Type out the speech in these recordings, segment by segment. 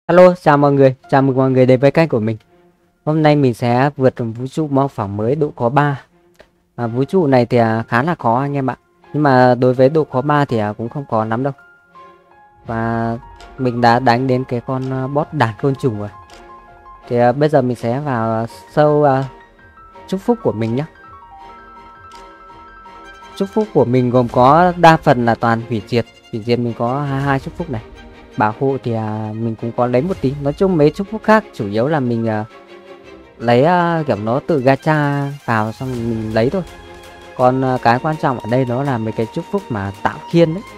Hello, chào mọi người, chào mừng mọi người đến với kênh của mình. Hôm nay mình sẽ vượt vũ trụ mô phỏng mới độ khó 3. Vũ trụ này thì khá là khó anh em ạ. Nhưng mà đối với độ khó 3 thì cũng không khó lắm đâu. Và mình đã đánh đến cái con boss đàn côn trùng rồi. Thì bây giờ mình sẽ vào show chúc phúc của mình nhé. Chúc phúc của mình gồm có đa phần là toàn hủy diệt. Hủy diệt mình có 22 chúc phúc này. Bảo hộ thì mình cũng có lấy một tí. Nói chung mấy chúc phúc khác chủ yếu là mình lấy kiểu nó tự gacha vào xong mình lấy thôi. Còn cái quan trọng ở đây đó là mấy cái chúc phúc mà tạo khiên đấy.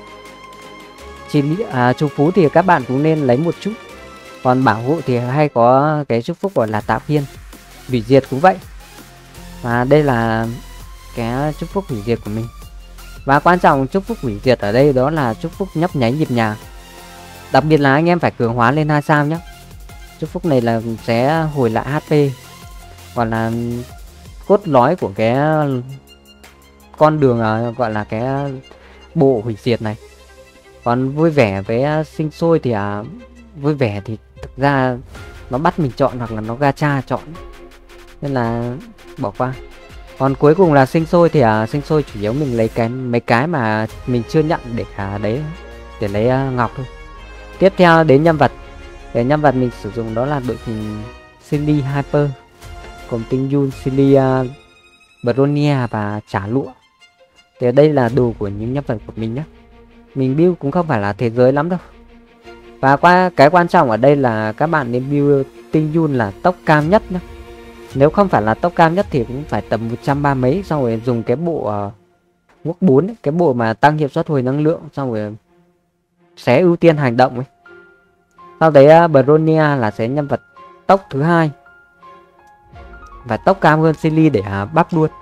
Chúc phú thì các bạn cũng nên lấy một chút. Còn bảo hộ thì hay có cái chúc phúc gọi là tạo khiên. Hủy diệt cũng vậy. Và đây là cái chúc phúc hủy diệt của mình. Và quan trọng chúc phúc hủy diệt ở đây đó là chúc phúc nhấp nháy nhịp nhàng. Đặc biệt là anh em phải cường hóa lên 2 sao nhé. Chúc phúc này là sẽ hồi lại HP. Còn là cốt lõi của cái con đường gọi là cái bộ hủy diệt này. Còn vui vẻ với sinh sôi thì vui vẻ thì thực ra nó bắt mình chọn hoặc là nó gacha chọn, nên là bỏ qua. Còn cuối cùng là sinh sôi thì sinh sôi chủ yếu mình lấy mấy cái mà mình chưa nhận để đấy để lấy ngọc thôi. Tiếp theo đến nhân vật. Cái nhân vật mình sử dụng đó là đội hình Silly Hyper, cùng tinh Yun, Silly Bronia và Trả Lụa. Thì đây là đồ của những nhân vật của mình nhé. Mình build cũng không phải là thế giới lắm đâu. Và cái quan trọng ở đây là các bạn nên build tinh Yun là tốc cao nhất nhé. Nếu không phải là tốc cao nhất thì cũng phải tầm 130 mấy. Xong rồi dùng cái bộ Quốc 4 ấy, cái bộ mà tăng hiệu suất hồi năng lượng. Xong rồi sẽ ưu tiên hành động ấy. Sau đấy Bronia là sẽ nhân vật tốc thứ hai và tốc cao hơn Silly để bắp luôn.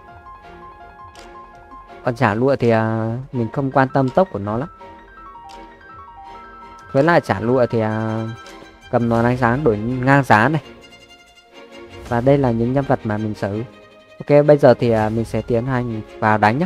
Còn Trả Lụa thì mình không quan tâm tốc của nó lắm. Với lại Trả Lụa thì cầm nó ánh sáng đổi ngang giá này. Và đây là những nhân vật mà mình sở hữu. Ok, bây giờ thì mình sẽ tiến hành vào đánh nhé.